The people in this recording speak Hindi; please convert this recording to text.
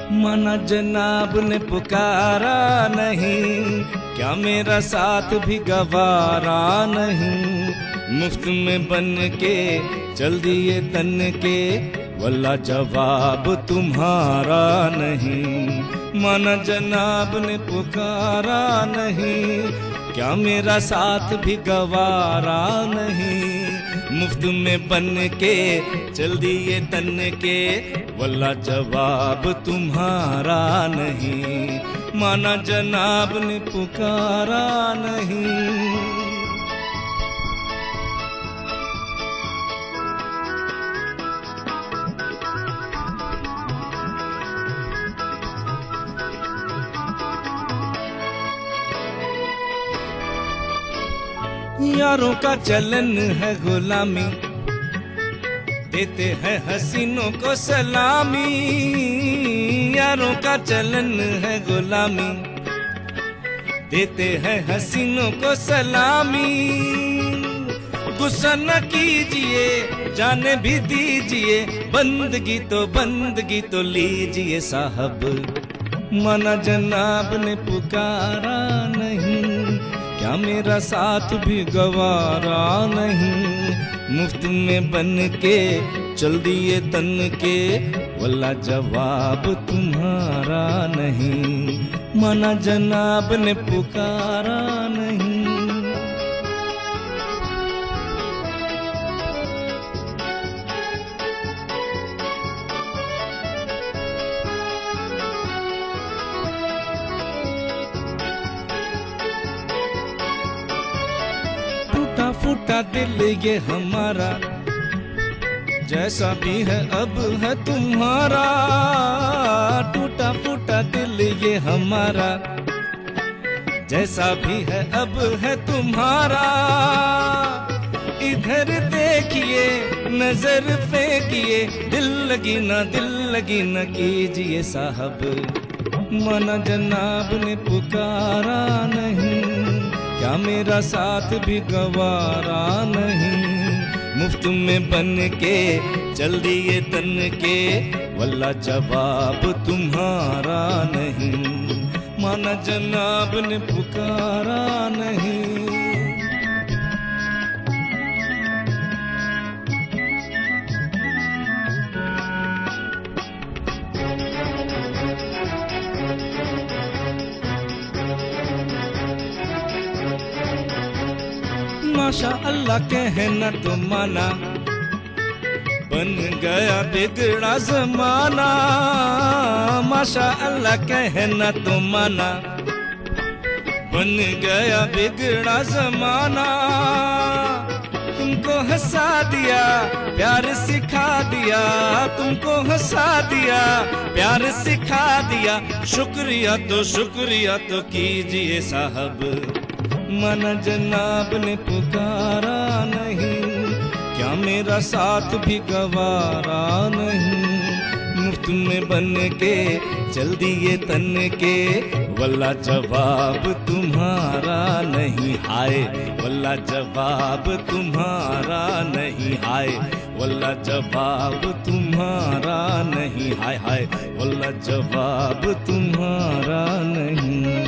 माना जनाब ने पुकारा नहीं, क्या मेरा साथ भी गवारा नहीं। मुफ्त में बन के चल दिए तन के, वल्ला जवाब तुम्हारा नहीं। माना जनाब ने पुकारा नहीं, क्या मेरा साथ भी गवारा नहीं। मुफ्त में बन के चल दिए तन के, वल्ला जवाब तुम्हारा नहीं। माना जनाब ने पुकारा नहीं। यारों का चलन है गुलामी, देते हैं हसीनों को सलामी। यारों का चलन है गुलामी, देते हैं हसीनों को सलामी। गुस्सा न कीजिए, जाने भी दीजिए, बंदगी तो लीजिए साहब। माना जनाब ने पुकारा नहीं, क्या मेरा साथ भी गवारा नहीं। मुफ्त में बन के चल दिए तन के, वल्ला जवाब तुम्हारा नहीं। माना जनाब ने पुकारा नहीं। टूटा फूटा दिल ये हमारा, जैसा भी है अब है तुम्हारा। टूटा फूटा दिल ये हमारा, जैसा भी है अब है तुम्हारा। इधर देखिए नजर फेंकिए, दिल लगी न कीजिए साहब। माना जनाब ने पुकारा नहीं, क्या मेरा साथ भी गवारा नहीं। मुफ्त में बन के चल दिए तन के, वल्ला जवाब तुम्हारा नहीं। माना जनाब ने पुकारा नहीं। माशा अल्लाह कहना तो माना, बन गया बिगड़ा ज़माना। माशा अल्लाह कहना तो माना, बन गया बिगड़ा ज़माना। तुमको हंसा दिया, प्यार सिखा दिया, तुमको हंसा दिया, प्यार सिखा दिया। शुक्रिया तो कीजिए साहब। माना जनाब ने पुकारा नहीं, क्या मेरा साथ भी गवारा नहीं। मुफ्त में बन के चल दिए तन के, वल्ला जवाब तुम्हारा नहीं। हाय वल्ला जवाब तुम्हारा नहीं। हाय वल्ला जवाब तुम्हारा नहीं। हाय हाय वल्ला जवाब तुम्हारा नहीं।